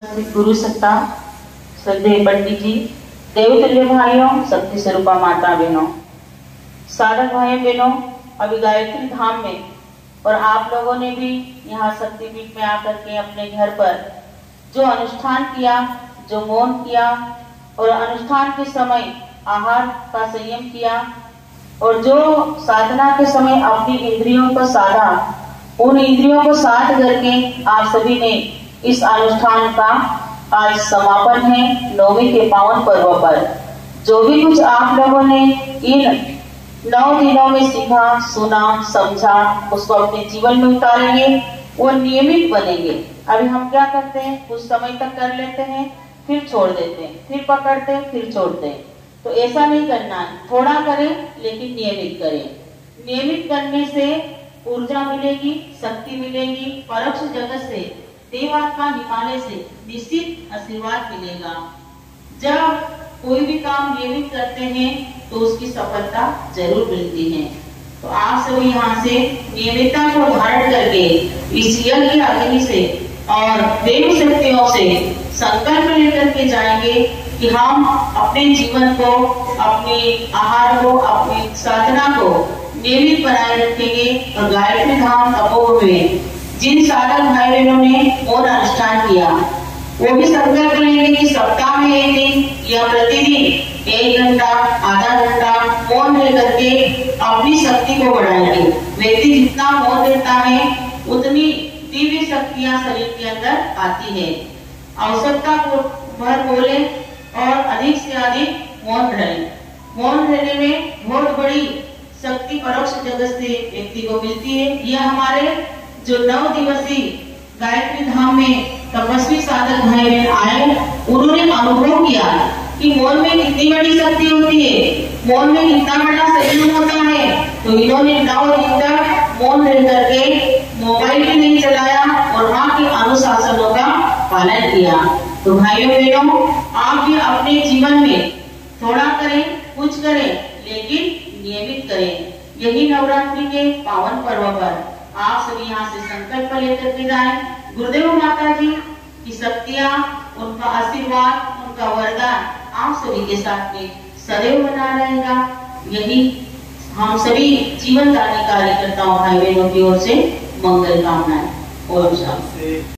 गुरु सत्ता श्रद्धेय पंडित जी, देवतुल्य भाइयों, शक्ति स्वरूपा माता बहनों, साधक भाई बहनों, अभी गायत्री धाम में और आप लोगों ने भी यहाँ शक्तिपीठ में आकर के अपने घर पर जो अनुष्ठान किया, जो मौन किया और अनुष्ठान के समय आहार का संयम किया और जो साधना के समय अपनी इंद्रियों को साधा, उन इंद्रियों को साध करके आप सभी ने इस अनुष्ठान का आज समापन है। नवमी के पावन पर्व पर जो भी कुछ आप लोगों ने इन 9 दिनों में सीखा, सुना, समझा, उसको अपने जीवन में उतारेंगे, वो नियमित बनेंगे। अभी हम क्या करते हैं, कुछ समय तक कर लेते हैं, फिर छोड़ देते हैं, फिर पकड़ते हैं, फिर छोड़ते हैं। तो ऐसा नहीं करना है, थोड़ा करें लेकिन नियमित करें। नियमित करने से ऊर्जा मिलेगी, शक्ति मिलेगी, परोक्ष जगत से, देवात्मा हिमालय से निश्चित आशीर्वाद मिलेगा। जब कोई भी काम नियमित करते हैं तो उसकी सफलता जरूर मिलती है। तो आप सभी यहाँ से नियमितता को धारण करके इस यज्ञ की अग्नि से और देवी शक्तियों से संकल्प लेकर के जाएंगे कि हम अपने जीवन को, अपने आहार को, अपनी साधना को नियमित बनाए रखेंगे। और गायत्री धाम तपोवन में जिन साधक भाई बहनों ने मौन अनुष्ठान किया, वो भी संकल्प लेंगे कि सप्ताह में एक दिन या प्रतिदिन 1 घंटा, आधा घंटा मौन रह करके अपनी शक्ति को बढ़ाएंगे। व्यक्ति जितना मौन रहता है उतनी दिव्य शक्तियां शरीर के अंदर आती है। आवश्यकता को भर बोले और अधिक से अधिक मौन रहे। मौन रहने में बहुत बड़ी शक्ति परोक्ष जगत से व्यक्ति को मिलती है। यह हमारे जो 9 दिवसीय गायत्री धाम में तपस्वी साधक भाई बहन आए, उन्होंने अनुभव किया कि मौन में कितनी बड़ी शक्ति होती है, मौन में कितना बड़ा संयम होता है। तो इन्होंने 9 दिन तक मौन रह करके मोबाइल भी नहीं चलाया और वहाँ के अनुशासनों का पालन किया। तो भाइयों बहनों, आप भी अपने जीवन में थोड़ा करें, कुछ करें, लेकिन नियमित करें। यही नवरात्रि के पावन पर्व पर आप सभी यहाँ से संकल्प लेकर के जाएं। गुरुदेव माता जी की शक्तियाँ, उनका आशीर्वाद, उनका वरदान आप सभी के साथ में सदैव बना रहेगा। यही हम सभी जीवनदायी कार्यकर्ताओं भाई बहनों की ओर से मंगल कामनाएं। ओम शांति।